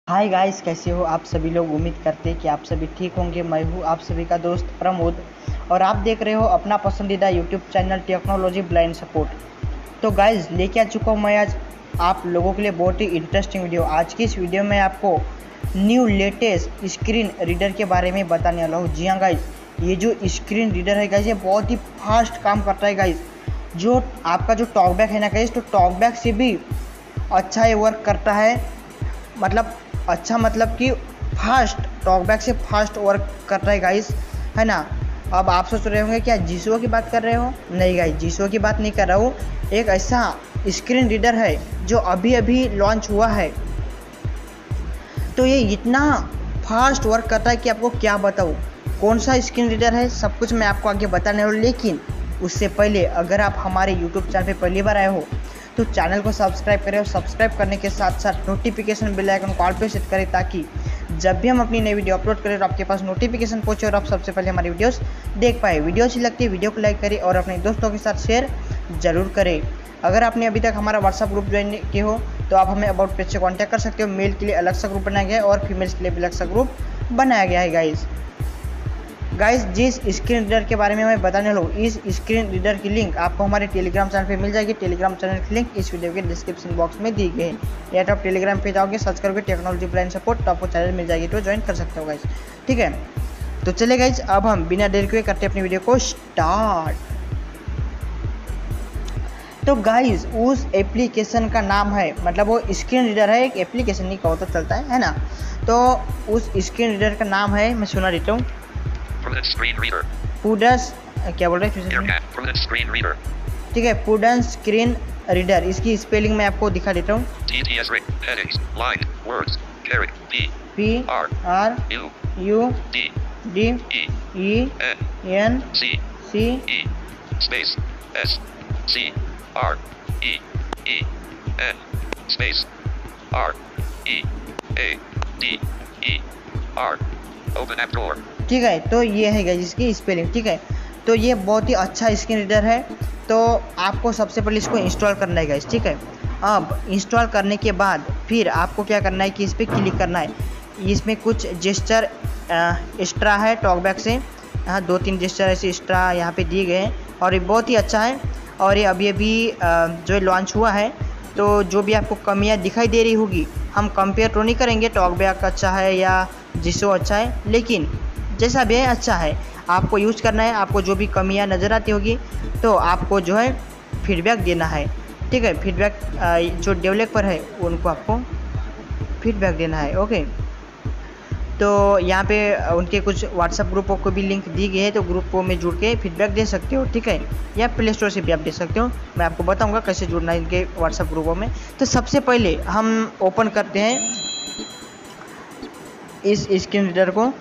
Hi guys, कैसे हो आप सभी लोग। उम्मीद करते हैं कि आप सभी ठीक होंगे। मैं हूँ आप सभी का दोस्त प्रमोद और आप देख रहे हो अपना पसंदीदा YouTube channel technology blind support. तो गाइस, लेके आ चुका हूँ मैं आज आप लोगों के लिए बहुत ही इंटरेस्टिंग वीडियो। आज की इस वीडियो में आपको न्यू लेटेस्ट स्क्रीन रीडर के बारे में बताने वाला हूँ। जी हाँ गाइस, ये जो स्क्रीन रीडर है गाइस, ये बहुत ही फास्ट काम करता है गाइस। जो आपका जो टॉकबैक है ना गाइस, तो टॉकबैक से भी अच्छा ये वर्क करता है। मतलब कि फास्ट टॉकबैक से फास्ट वर्क कर रहा है गाइस, है ना। अब आप सोच रहे होंगे क्या जीसो की बात कर रहे हो। नहीं गाइस, जीसो की बात नहीं कर रहा हूँ। एक ऐसा स्क्रीन रीडर है जो अभी अभी लॉन्च हुआ है, तो ये इतना फास्ट वर्क करता है कि आपको क्या बताऊँ। कौन सा स्क्रीन रीडर है सब कुछ मैं आपको आगे बताने वाला हूँ। लेकिन उससे पहले अगर आप हमारे यूट्यूब चैनल पे पहली बार आए हो तो चैनल को सब्सक्राइब करें और सब्सक्राइब करने के साथ साथ नोटिफिकेशन बेल आइकन को ऑल पे सेट करें, ताकि जब भी हम अपनी नई वीडियो अपलोड करें तो आपके पास नोटिफिकेशन पहुंचे और आप सबसे पहले हमारी वीडियोस देख पाए। वीडियो अच्छी लगती है वीडियो को लाइक करें और अपने दोस्तों के साथ शेयर जरूर करें। अगर आपने अभी तक हमारा व्हाट्सअप ग्रुप ज्वाइन किए हो तो आप हमें अबाउट पेज से कॉन्टैक्ट कर सकते हो। मेल के लिए अलग सा ग्रुप बनाया गया है और फीमेल्स के लिए भी अलग सा ग्रुप बनाया गया है गाइस, जिस स्क्रीन रीडर के बारे में मैं बताने लूँ, इस स्क्रीन रीडर की लिंक आपको हमारे टेलीग्राम चैनल पे मिल जाएगी। टेलीग्राम चैनल की लिंक इस वीडियो के डिस्क्रिप्शन बॉक्स में दी गई है। या तो आप टेलीग्राम पे जाओगे, सर्च करोगे टेक्नोलॉजी ब्लाइंड सपोर्ट, तो आपको चैनल मिल जाएगी, तो ज्वाइन कर सकते हो गाइस। ठीक है, तो चले गाइस, अब हम बिना देर के करते हैं अपनी वीडियो को स्टार्ट। तो गाइस, उस एप्लीकेशन का नाम है, मतलब वो स्क्रीन रीडर है, एक एप्लीकेशन नहीं कहो तो चलता है ना। तो उस स्क्रीन रीडर का नाम है, मैं सुना देता हूँ, पुडस, क्या बोल रहे हैं, ठीक है, पुडन स्क्रीन रीडर। इसकी स्पेलिंग मैं आपको दिखा देता हूँ। ठीक है, तो ये है गाइस इसकी स्पेलिंग। ठीक है, तो ये बहुत ही अच्छा स्क्रीन रीडर है। तो आपको सबसे पहले इसको इंस्टॉल करना है गाइस। ठीक है, अब इंस्टॉल करने के बाद फिर आपको क्या करना है कि इस पर क्लिक करना है। इसमें कुछ जेस्चर एक्स्ट्रा है टॉकबैक से, यहाँ 2-3 जेस्चर ऐसे एक्स्ट्रा यहाँ पे दिए गए हैं और ये बहुत ही अच्छा है। और ये अभी जो लॉन्च हुआ है, तो जो भी आपको कमियाँ दिखाई दे रही होगी, हम कंपेयर तो नहीं करेंगे टॉकबैक अच्छा है या जिसो अच्छा है, लेकिन जैसा भी है अच्छा है। आपको यूज़ करना है, आपको जो भी कमियां नज़र आती होगी तो आपको जो है फीडबैक देना है। ठीक है, फीडबैक जो डेवलपर है उनको आपको फीडबैक देना है। ओके, तो यहाँ पे उनके कुछ व्हाट्सएप ग्रुपों को भी लिंक दी गई है, तो ग्रुपों में जुड़ के फीडबैक दे सकते हो। ठीक है, या प्ले स्टोर से भी आप दे सकते हो। मैं आपको बताऊँगा कैसे जुड़ना है इनके व्हाट्सएप ग्रुपों में। तो सबसे पहले हम ओपन करते हैं इस स्क्रीन रीडर को।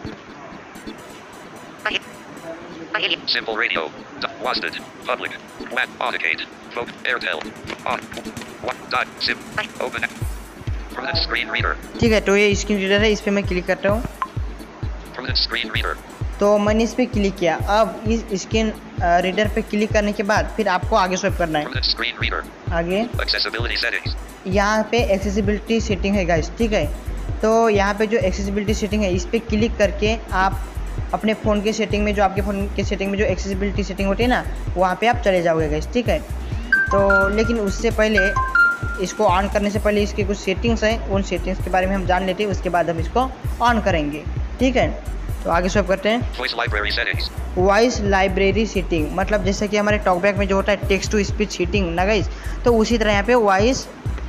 Simple radio. Wasted. Public. WAP. Authenticate. Vote. Airtel. On. Dot. Sim. Open. Permanent screen reader. ठीक है, तो ये स्क्रीन रीडर है, इस पे मैं क्लिक करता हूँ। Permanent screen reader. तो मैंने इस पे क्लिक किया। अब इस स्क्रीन रीडर पे क्लिक करने के बाद फिर आपको आगे स्वाइप करना है। Permanent screen reader. आगे Accessibility settings. यहाँ पे एक्सेसिबिलिटी सेटिंग है गाइस। ठीक है, तो यहाँ पे जो एक्सेसिबिलिटी सेटिंग है, इस पे क्लिक करके आप अपने फ़ोन के सेटिंग में, जो आपके फ़ोन के सेटिंग में जो एक्सेसिबिलिटी सेटिंग होती है ना, वहाँ पे आप चले जाओगे गाइस। ठीक है, तो लेकिन उससे पहले, इसको ऑन करने से पहले इसकी कुछ सेटिंग्स हैं, उन सेटिंग्स के बारे में हम जान लेते हैं, उसके बाद हम इसको ऑन करेंगे। ठीक है, तो आगे स्वाइप करते हैं। Voice library settings. Voice library setting, मतलब जैसे कि हमारे टॉकबैक में जो होता है टेक्स्ट टू स्पीच सेटिंग ना गाइस, तो उसी तरह यहाँ पे वॉइस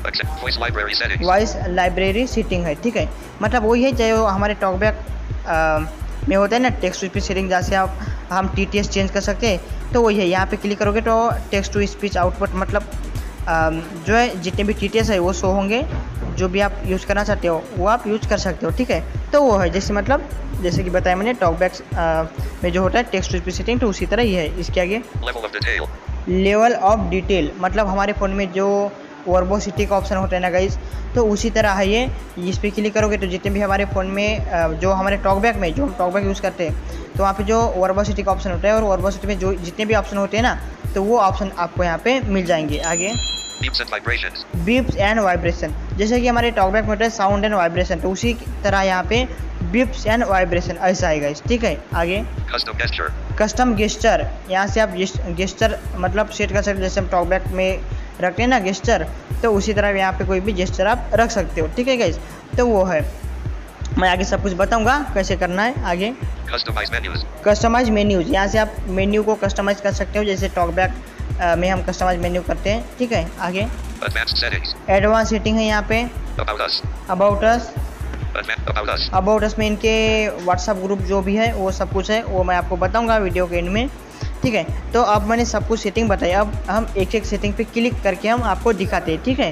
लाइब्रेरी सेटिंग है। ठीक है, मतलब वही है जो हमारे टॉकबैक में होता है ना, टेक्स्ट टू स्पीच सेटिंग, जैसे हम TTS चेंज कर सकते हैं, तो वही है। यहाँ पे क्लिक करोगे तो टेक्स्ट टू स्पीच आउटपुट, मतलब जो है जितने भी TTS है वो शो होंगे। जो भी आप यूज़ करना चाहते हो वो आप यूज़ कर सकते हो। ठीक है, तो वो है जैसे कि बताया मैंने टॉकबैक्स में जो होता है टेक्स्ट टू स्पीच सेटिंग, तो उसी तरह ही है। इसके आगे लेवल ऑफ डिटेल, मतलब हमारे फ़ोन में जो वर्बोसिटी का ऑप्शन होता है ना गाइस, तो उसी तरह है ये। इस पर क्लिक करोगे तो जितने भी हमारे फ़ोन में जो हमारे टॉकबैक में जो हम टॉकबैक यूज़ करते हैं, तो वहाँ पे जो वर्बोसिटी का ऑप्शन होता है, और वर्बोसिटी में जो जितने भी ऑप्शन होते हैं ना, तो वो ऑप्शन आपको यहाँ पे मिल जाएंगे। आगे Beeps and vibrations. Beeps and vibration, जैसे कि हमारे टॉकबैक में होता है साउंड एंड वाइब्रेशन, तो उसी तरह यहाँ पे बीप्स एंड वाइब्रेशन ऐसा आएगा। ठीक है। आगे Custom gesture. कस्टम गेस्चर, यहाँ से आप गेस्चर मतलब सेट कर सकते हो, जैसे हम टॉकबैक में रखते हैं ना गेस्चर, तो उसी तरह यहाँ पे कोई भी गेस्चर आप रख सकते हो। ठीक है गाइस, तो वो है, मैं आगे सब कुछ बताऊंगा कैसे करना है। आगे Customize menus. कस्टमाइज मेन्यूज, यहाँ से आप मेन्यू को कस्टमाइज कर सकते हो, जैसे टॉकबैक में हम कस्टमाइज मेन्यू करते हैं। ठीक है। आगे Advanced settings. एडवांस सेटिंग है यहाँ पे, About us. About us, About us. About us में इनके व्हाट्सअप ग्रुप जो भी है वो सब कुछ है, वो मैं आपको बताऊंगा वीडियो के एंड में। ठीक है। तो अब मैंने सब कुछ सेटिंग बताई, अब हम एक एक सेटिंग पे क्लिक करके हम आपको दिखाते हैं। ठीक है।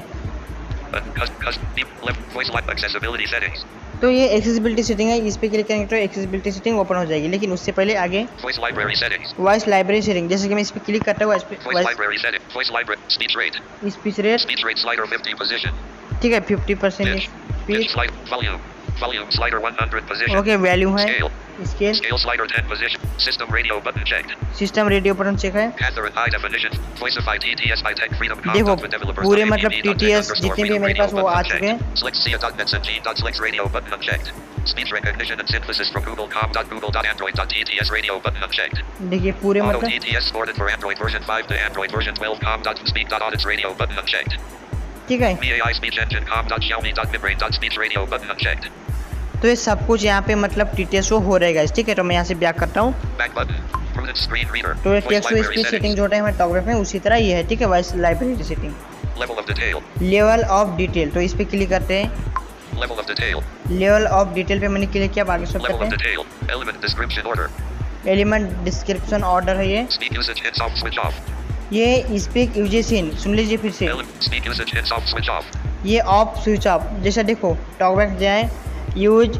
Voice live accessibility settings. तो ये एक्सेसिबिलिटी सेटिंग है, इस पे क्लिक करेंगे तो एक्सेसिबिलिटी सेटिंग ओपन हो जाएगी, लेकिन उससे पहले आगे Voice library settings. Voice library setting, जैसे कि मैं इस पे क्लिक करता हूँ Voice library setting. Voice library. Speech rate. Speech rate, Speech rate slider 50 position. ठीक है 50% Pitch. Speech, Pitch slide. Volume. Volume slider 100 position. Okay value है, Scale. Scale, Scale slider 10 position. System radio button checked. System radio button check है। Panther and high definition. Voicify TTS by Tech Freedom. देखो, with developers. पूरे मतलब TTS जितने भी मेरे पास वो आ चुके हैं। Select cia.nets and g.slicks radio button unchecked. Speech recognition and synthesis from google.com.google.android.tts radio button unchecked. देखिए पूरे Auto मतलब TTS supported for Android version 5 to Android version 12 com.speak.audits radio button unchecked. ठीक है। VAI speech engine com.xiaomi.membrane.speech radio button unchecked. तो ये सब कुछ यहाँ पे मतलब TTS शो हो रहेगा। ठीक है। तो मैं यहाँ से बैक करता हूँ, Back button. Prudent screen reader. तो ये Voice text to library speech setting settings. जो होता है हमारे टॉकबैक में उसी तरह ये है। ठीक है। Voice library setting, Level of detail. Level of detail, तो इस पे क्लिक करते हैं। Level of detail. Level of detail पे मैंने क्लिक किया, अब आगे सब Level of करते हैं। detail. Element description order. Element description order है ये। Speak usage hits off switch off. ये स्पीक यूजेस इन, सुन लीजिए फिर से, Speak usage hits off switch off. ये ऑफ स्विच ऑफ, जैसे देखो टॉकबैक जाए use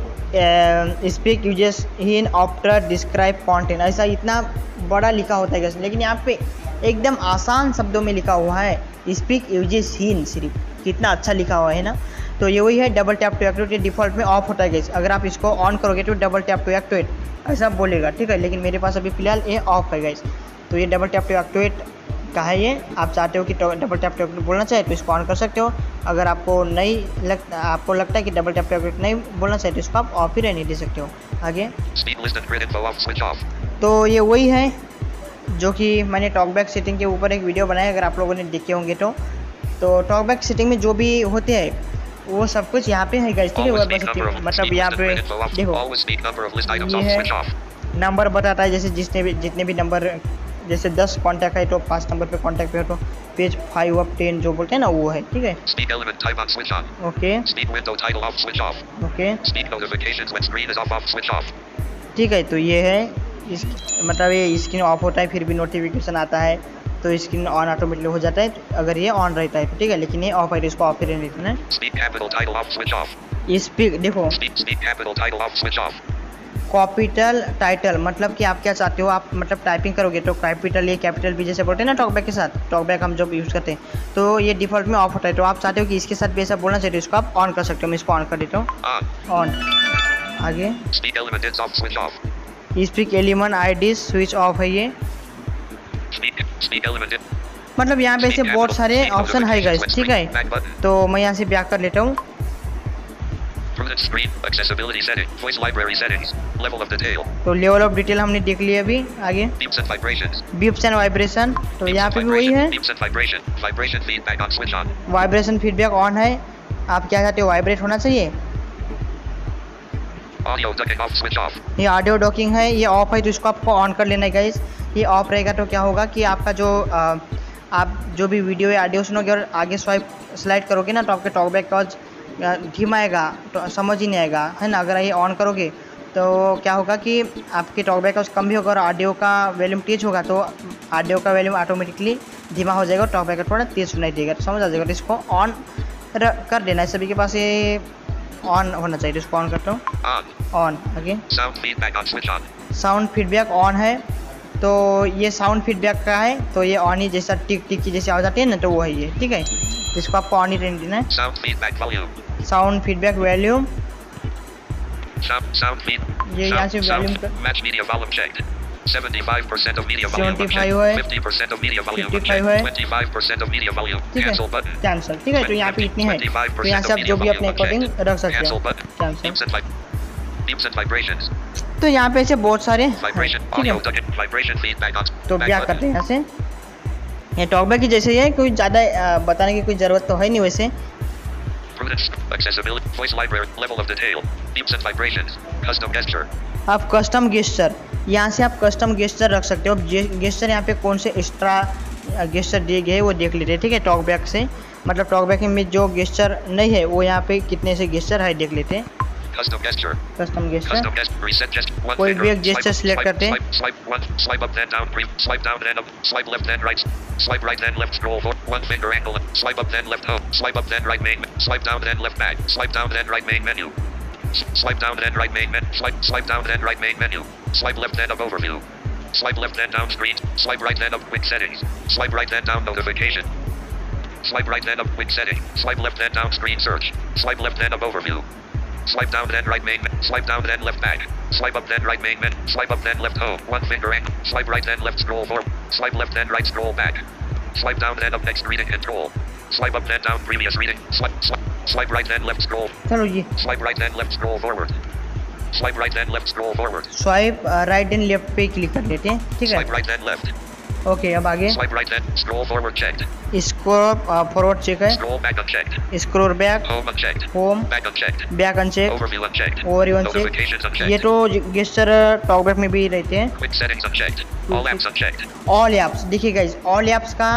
speak usages in after describe content, ऐसा इतना बड़ा लिखा होता है guys, लेकिन यहाँ पे एकदम आसान शब्दों में लिखा हुआ है स्पीक यूजेस इन, सिर्फ कितना अच्छा लिखा हुआ है ना। तो ये वही है, double tap to activate, default में ऑफ होता है guys, अगर आप इसको ऑन करोगे तो डबल टैप टू एक्टिवेट ऐसा बोलेगा। ठीक है। लेकिन मेरे पास अभी फिलहाल ये ऑफ है guys, तो ये डबल टैप टू एक्टिवेट का है। ये आप चाहते हो कि डबल टैप टू एक्टिवेट बोलना चाहे तो इसको ऑन कर सकते हो, अगर आपको आपको लगता है कि डबल टैप टू एक्टिवेट नहीं बोलना चाहे तो इसको आप ऑफ ही रहने दे सकते हो। आगे Speak list and grid info off switch off. तो ये वही है जो कि मैंने टॉकबैक सेटिंग के ऊपर एक वीडियो बनाया, अगर आप लोगों ने देखे होंगे तो टॉकबैक सेटिंग में जो भी होते हैं वो सब कुछ यहाँ पे है गाइस। ठीक है। Always वो speak number of मतलब speak यहाँ list and पे grid info off. देखो Always speak number of list items ये off है switch off. नंबर बताता है, जैसे जितने भी नंबर, जैसे 10 कॉन्टैक्ट है तो 5 नंबर पे कॉन्टैक्ट पे हो तो पेज 5 of 10 जो बोलते हैं ना वो है। ठीक है। Speak element type on switch on. Okay Speak window title off switch off. Okay Speak notifications when screen is off switch off. ठीक है। तो ये है इस मतलब ये स्क्रीन ऑफ होता है फिर भी नोटिफिकेशन आता है, तो स्क्रीन ऑन ऑटोमेटिकली हो जाता है अगर ये ऑन रहता है तो। ठीक है। लेकिन ये ऑफ है तो इसको ऑफ ही रहने देना है। Speak capital title off switch off. Speak देखो Speak capital title off switch off. Capital title मतलब कि आप क्या चाहते हो, आप मतलब टाइपिंग करोगे तो कैपिटल ये कैपिटल भी जैसे बोलते हैं ना टॉकबैक के साथ, टॉकबैक हम जब यूज़ करते हैं तो ये डिफ़ॉल्ट में ऑफ होता है, तो आप चाहते हो कि इसके साथ भी ऐसा बोलना चाहिए तो इसको आप ऑन कर सकते हो। मैं इसको ऑन कर देता हूँ, ऑन। आगे Speak element is off switch off. Speak element ID switch off है ये, Speak element in. मतलब यहाँ पे ऐसे बहुत सारे ऑप्शन है गाइस। ठीक है। Back button. तो मैं यहाँ से बैक कर लेता हूँ। Prudent screen accessibility setting. Voice library settings. Level of detail. तो लेवल ऑफ डिटेल हमने देख लिया अभी। आगे Beeps and vibrations. Beeps and vibration, तो Beeps यहाँ and पे भी वही vibration. है, Beeps and vibration. Vibration feedback on switch on. Vibration feedback on है। आप क्या चाहते हो, वाइब्रेट होना चाहिए। Audio ducking off switch off. ये ऑडियो डॉकिंग है, ये ऑफ है तो इसको आपको ऑन कर लेना है गाइस। ये ऑफ रहेगा तो क्या होगा कि आपका जो आप जो भी वीडियो या ऑडियो सुनोगे और आगे स्वाइप स्लाइड करोगे ना तो आपके टॉकबैक का धीमा आएगा, तो समझ ही नहीं आएगा, है ना। अगर ये ऑन करोगे तो क्या होगा कि आपके टॉकबैक का कम भी होगा और ऑडियो का वॉल्यूम तेज होगा तो ऑडियो का वॉल्यूम ऑटोमेटिकली धीमा हो जाएगा और टॉकबैक का थोड़ा तेज सुनाई देगा, तो समझ आ जाएगा। तो इसको ऑन कर देना है, सभी के पास ये ऑन होना चाहिए। तो इसको ऑन करता हूँ, ऑन। आगे Sound feedback on switch on. Sound feedback on है, तो ये साउंड फीडबैक का है तो ये ऑन ही, जैसा टिक टिक की जैसे आवाज़ आती है ना तो वो है ये। ठीक है। इसको आपको ऑन ही रहने देना है। Sound feedback volume. Sound feedback volume, Sound feed. ये यहाँ से volume Match media volume checked. 75% of media volume. 75 है, 50% of media volume. 55 है, 25% of media volume. ठीक है, Cancel button. कैंसिल। ठीक है, तो यहाँ पे इतनी है, तो यहाँ से आप जो भी अपने अकॉर्डिंग रख सकते Cancel हैं। button. Cancel. Beeps and vibrations. तो यहाँ पे ऐसे बहुत सारे हैं, Vibration. ठीक है। Audio ducted. Vibration feedback on. तो Back क्या button. करते हैं यहाँ से, ये टॉकबैक की जैसे ही है, कोई ज़्यादा बताने की कोई ज़रूरत तो है नहीं वैसे। Prudence. Accessibility. Voice library. Level of detail. Beeps and vibrations. Custom gesture. आप कस्टम गेस्चर, यहाँ से आप कस्टम गेस्चर रख सकते हो। गेस्चर यहाँ पे कौन से एक्स्ट्रा गेस्चर दिए गए हैं वो देख लेते हैं, ठीक है। टॉकबैक से मतलब टॉकबैक में जो गेस्चर नहीं है वो यहाँ पे कितने से गेस्चर है देख लेते हैं। Custom gesture. Custom gesture, Custom gesture. Reset gesture. One कोई finger. भी एक gesture Swipe, select swipe, करते हैं। Swipe, swipe one. Swipe up then down. Swipe down then up. Swipe left then right. Swipe right then left. Scroll forward. One finger angle. Swipe up then left home. Swipe up then right main. Swipe down then left back. Swipe down then right main menu. Swipe down then right main menu. Swipe down then right main menu. Swipe left then up overview. Swipe left then down screen. Swipe right then up quick settings. Swipe right then down notification. Swipe right then up quick setting. Swipe left then down screen search. Swipe left then up overview. Swipe down then right main. Swipe down then left back. Swipe up then right main. Swipe up then left home. One finger angle. Swipe right then left scroll forward. Swipe left then right scroll back. Swipe down then up next reading control. Swipe up then down previous reading. Swipe right then left scroll. चलो जी, Swipe right then left scroll forward. Swipe right then left scroll forward. Swipe right and left पे click कर लेते हैं, ठीक है। Swipe right then left. ओके, अब आगे Swipe right then scroll forward checked. Scroll forward check है, Scroll back unchecked. Scroll back, Home unchecked. Home, Back unchecked. Back uncheck, Overview unchecked. Overview uncheck. Notifications unchecked. ये तो gesture talkback में भी रहते हैं। Quick settings unchecked. All apps unchecked. All apps, देखिए guys, all apps का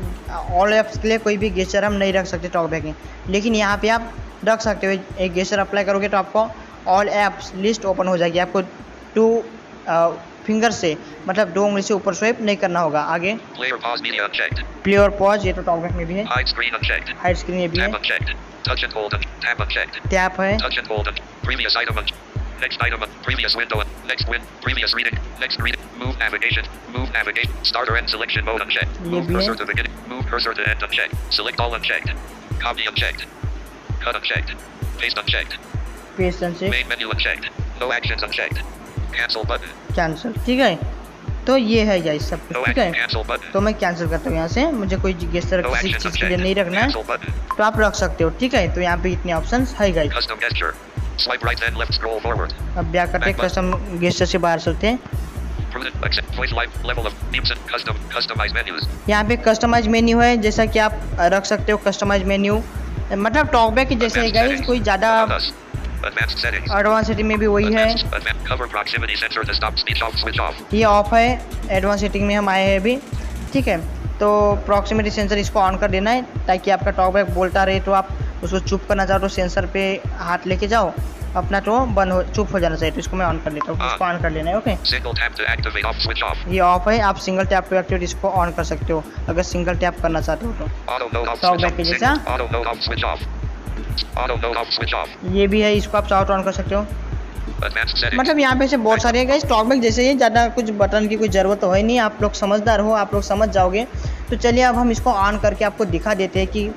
all apps के लिए कोई भी गेस्चर हम नहीं रख सकते टॉकबैक में, लेकिन यहाँ पे आप रख सकते हो। एक गेस्चर अप्लाई करोगे तो आपको ऑल ऐप्स लिस्ट ओपन हो जाएगी। आपको 2 फिंगर से मतलब 2 उंगली से ऊपर स्वाइप नहीं करना होगा। आगे Player pause media unchecked. Play और पॉज, ये तो टॉकबैक में भी है। Hide screen unchecked. Hide screen ये भी है। Tab unchecked. Touch and hold. Tab unchecked. Tap है, Touch and hold. Previous item. Next item. Previous window. Next win. Previous reading. Next reading. Move navigation. Move navigation. Starter end selection mode unchecked. ये Move भी cursor है। to beginning. Move cursor to end unchecked. Select all unchecked. Copy unchecked. Cut unchecked. Paste unchecked. Paste uncheck, Main menu unchecked. No actions unchecked. Cancel button. Cancel, ठीक है। तो ये है guys सब No कुछ, ठीक action. है। Cancel button. तो मैं कैंसिल करता हूँ यहाँ से, मुझे कोई गेस्चर No किसी actions चीज़ के लिए unchecked. नहीं रखना है, Cancel button. तो आप रख सकते हो, ठीक है। तो यहाँ पे इतने ऑप्शंस है guys. Custom gesture. Swipe right then left scroll forward. अब क्या करते हैं, कस्टम गेस्चर से बाहर चलते हैं। Prudent accept voice live level of beeps and customized menus. यहाँ पे कस्टमाइज मेन्यू है, जैसा कि आप रख सकते हो कस्टमाइज मेन्यू, मतलब टॉकबैक की जैसे है Advanced गाइस, settings. कोई ज़्यादा Plus. Advanced settings. Advance setting में भी वही है। Advanced cover proximity sensor to stop speech off switch off. ये ऑफ है, एडवांस सेटिंग में हम आए हैं अभी, ठीक है। तो प्रॉक्सिमिटी सेंसर इसको ऑन कर देना है, ताकि आपका टॉकबैक बोलता रहे, तो आप उसको चुप करना चाहो तो सेंसर पे हाथ लेके जाओ, अपना तो बंद हो, चुप हो जाना चाहिए। तो इसको मैं ऑन कर लेता हूँ, इसको ऑन कर लेना है, okay. Single tap to activate off switch off. ये ऑफ है, आप सिंगल टैप टू एक्टिवेट इसको ऑन कर सकते हो अगर सिंगल टैप करना चाहते हो तो। Auto mode off Talk switch back off. के जैसा? Auto mode off switch off. Auto mode off switch off. ये भी है, इसको आप चाहो तो ऑन कर सकते हो। Advanced settings. मतलब यहाँ पे से बहुत सारे गाइस टॉकबैक जैसे ही, ज़्यादा कुछ बटन की कोई ज़रूरत तो है नहीं, आप लोग समझदार हो, आप लोग समझ जाओगे। तो चलिए अब हम इसको ऑन करके आपको दिखा देते हैं कि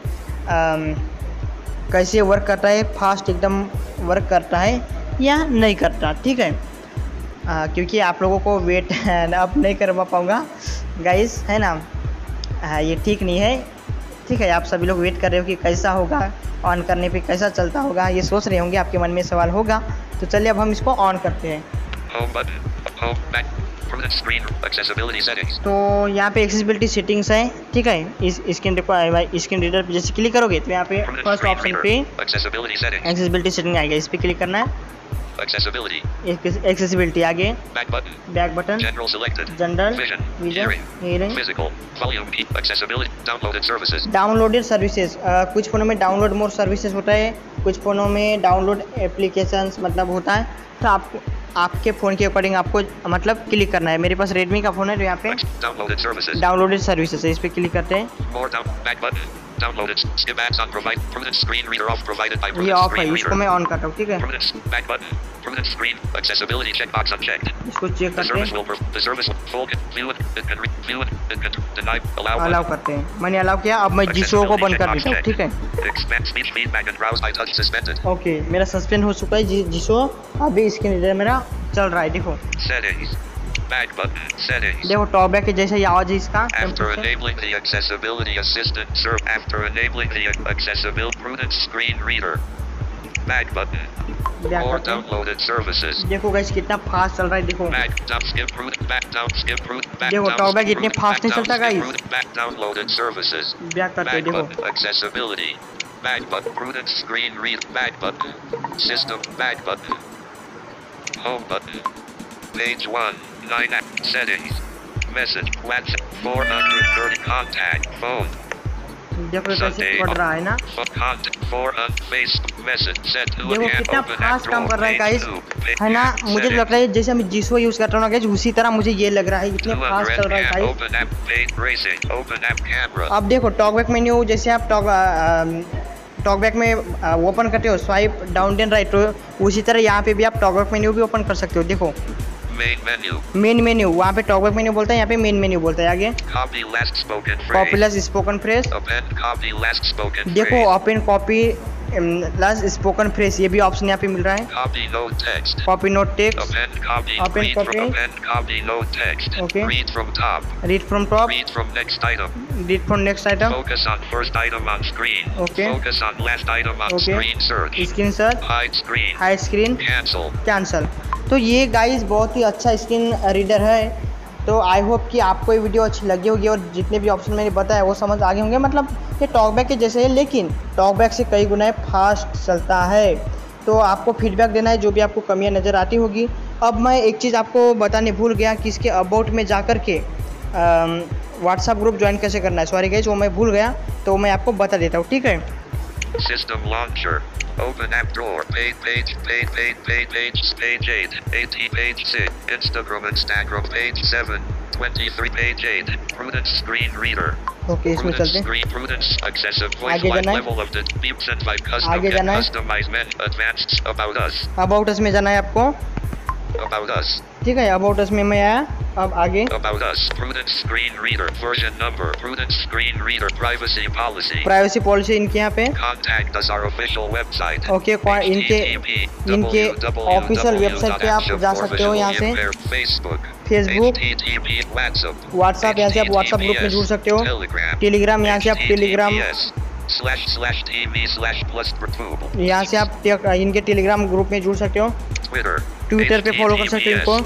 कैसे वर्क करता है, फास्ट एकदम वर्क करता है या नहीं करता, ठीक है। क्योंकि आप लोगों को वेट अब नहीं करवा पाऊँगा गाइस, है ना। ये ठीक नहीं है, ठीक है। आप सभी लोग वेट कर रहे हो कि कैसा होगा, ऑन करने पे कैसा चलता होगा, ये सोच रहे होंगे, आपके मन में सवाल होगा। तो चलिए अब हम इसको ऑन करते हैं। Home button. Home back. Permanent screen. Accessibility settings. तो यहाँ पे एक्सेसिबिलिटी सेटिंग्स है, ठीक है। इस स्क्रीन स्क्रीन रीडर पे जैसे क्लिक करोगे तो यहाँ पे Permanent first screen option reader. पे Accessibility settings. एक्सेसिबिलिटी सेटिंग आएगा, इस पे क्लिक करना है। Accessibility. एक्सेसिबिलिटी आगे Back button. Back button, General selected. General, Vision. Vision, Hearing. Hearing, Physical. Volume key. Accessibility. Downloaded services. Downloaded services. कुछ फ़ोनों में डाउनलोड मोर सर्विसेज होता है, कुछ फ़ोनों में डाउनलोड एप्लीकेशंस मतलब होता है। तो आपके फ़ोन के अकॉर्डिंग आपको मतलब क्लिक करना है। मेरे पास रेडमी का फ़ोन है, तो यहाँ पे Downloaded services. डाउनलोडेड सर्विसेज है, इस पर क्लिक करते हैं। More down. Back button. Downloaded. Skip ads on provide. Permanent screen reader off provided by ये permanent ऑफ है, screen इसको reader. मैं ऑन करता हूँ, ठीक है। Permanent back button. Permanent screen. Accessibility checkbox unchecked. इसको चेक The करते service हैं, will the service will full view it and view it and deny allow allow button. करते हैं। मैंने अलाउ किया, अब मैं जिसो को बंद कर देता हूँ, ठीक है। Expand speech feedback and browse by touch suspended. Okay, मेरा सस्पेंड हो चुका है जिसो, अभी स्क्रीन रीडर मेरा चल रहा है, देखो। Settings. Back button. Settings. देखो टॉकबैक के जैसे ही आवाज है इसका। After enabling the accessibility assistant serve. After enabling the accessibility prudence screen reader. Back button. More downloaded services. देखो गाइस कितना फास्ट चल रहा है देखो। Back down skip prudent. Back down skip prudent. Back देखो down टॉकबैक skip इतने prudent. Fast Back नहीं down चलता skip guys. prudent. Back downloaded services. Back करते Back देखो। button accessibility. Back button prudent screen read. Back button. System. Back button. Home button. Page 1. 9 app. Settings. Message. WhatsApp. 430 contact. Phone. देखो कैसे पढ़ रहा है ना। देखो कितना फास्ट काम कर रहा है गाइस, है ना। मुझे लग रहा है जैसे मैं जीसो यूज कर रहा हूँ गाइस, उसी तरह मुझे ये लग रहा है, इतने फास्ट चल रहा है गाइस। अब देखो टॉकबैक मेन्यू, जैसे आप टॉकबैक में ओपन करते हो स्वाइप डाउन एंड राइट, तो उसी तरह यहाँ पे भी आप टॉकबैक मेन्यू भी ओपन कर सकते हो। देखो मेन मेन्यू, वहाँ पे टॉकबैक मेन्यू बोलता है, यहाँ पे मेन मेन्यू बोलता है। आगे कॉपी लास्ट स्पोकन फ्रेज, देखो open copy last spoken phrase, ये भी ऑप्शन यहाँ पे मिल रहा है। Copy note text, open copy, okay, read from top, read from next item, Focus on first item on screen. Okay. Focus on last item on Okay. screen search. Screen search, Hide screen. Hide screen, Cancel. Cancel. तो ये guys बहुत ही अच्छा screen reader है। तो I hope कि आपको ये video अच्छी लगी होगी और जितने भी ऑप्शन मैंने बताया वो समझ आ गए होंगे। मतलब ये टॉकबैक के जैसे है, लेकिन टॉकबैक से कई गुना फास्ट चलता है। तो आपको फीडबैक देना है जो भी आपको कमियां नज़र आती होगी। अब मैं एक चीज़ आपको बताने भूल गया कि इसके अबाउट में जा कर के व्हाट्सएप ग्रुप ज्वाइन कैसे करना है। सॉरी गाइस, वो मैं भूल गया, तो मैं आपको बता देता हूँ, ठीक है। System launcher. Open app drawer. Page 8. 18 page 6. Instagram page 7. 23 page 8. Prudence screen reader. Okay, इसमें चलते हैं। Prudence accessible voice आगे जाना है। level of the beeps and by custom आगे जाना है। customize men advanced about us. About us में जाना है आपको, About us. ठीक है। अबाउट अस में मैं आया, अब आगे About us. Prudence screen reader. Version number. Prudence screen reader. Privacy policy. Privacy policy इनके यहाँ पे, Contact us our official website. Okay. इनके ऑफिशियल वेबसाइट पे आप जा सकते हो। यहाँ से Facebook, व्हाट्सएप, यहाँ से आप व्हाट्सएप ग्रुप में जुड़ सकते हो। टेलीग्राम, यहाँ से आप टेलीग्राम, यहाँ से आप इनके टेलीग्राम ग्रुप में जुड़ सकते हो। ट्विटर पे फॉलो कर सकते हो इनको,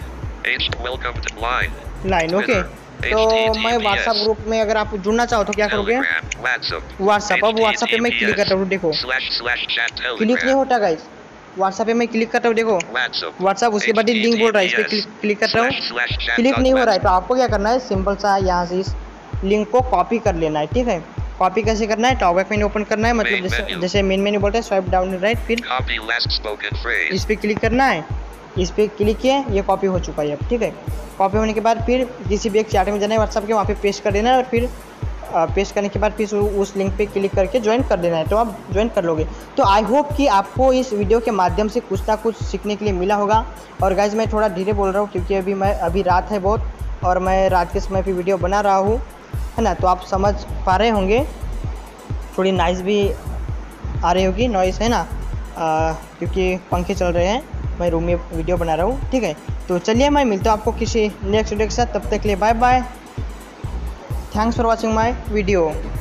लाइन, ओके। तो मैं व्हाट्सएप ग्रुप में अगर आप जुड़ना चाहो तो क्या करोगे, व्हाट्सएप। अब व्हाट्सएप पे मैं क्लिक करता हूँ, देखो क्लिक नहीं होता गाइस। व्हाट्सएप पे मैं क्लिक करता हूँ, देखो व्हाट्सएप, उसके बाद लिंक बोल रहा है, इस पर क्लिक करता हूँ, क्लिक नहीं हो रहा है। तो आपको क्या करना है, सिंपल सा यहाँ से इस लिंक को कॉपी कर लेना है, ठीक है। कॉपी कैसे करना है, टॉकबैक मेन्यू ओपन करना है, मतलब जैसे मेन मेन्यू बोलते हैं, स्वाइप डाउन राइट, फिर इस पर क्लिक करना है। इस पर क्लिक किए, ये कॉपी हो चुका है अब, ठीक है। कॉपी होने के बाद फिर किसी भी एक चैट में जाना है व्हाट्सएप के, वहाँ पे पेस्ट कर देना है, और फिर पेस्ट करने के बाद फिर उस लिंक पे क्लिक करके ज्वाइन कर देना है, तो आप ज्वाइन कर लोगे। तो आई होप कि आपको इस वीडियो के माध्यम से कुछ ना कुछ सीखने के लिए मिला होगा। और गाइज मैं थोड़ा धीरे बोल रहा हूँ क्योंकि अभी रात है बहुत, और मैं रात के समय पे वीडियो बना रहा हूँ, है ना। तो आप समझ पा रहे होंगे, थोड़ी नॉइज़ भी आ रही होगी, नॉइज़ है ना, क्योंकि पंखे चल रहे हैं, मैं रूम में वीडियो बना रहा हूँ, ठीक है। तो चलिए मैं मिलता हूँ आपको किसी नेक्स्ट वीडियो के साथ, तब तक के लिए bye bye. Thanks for watching my video.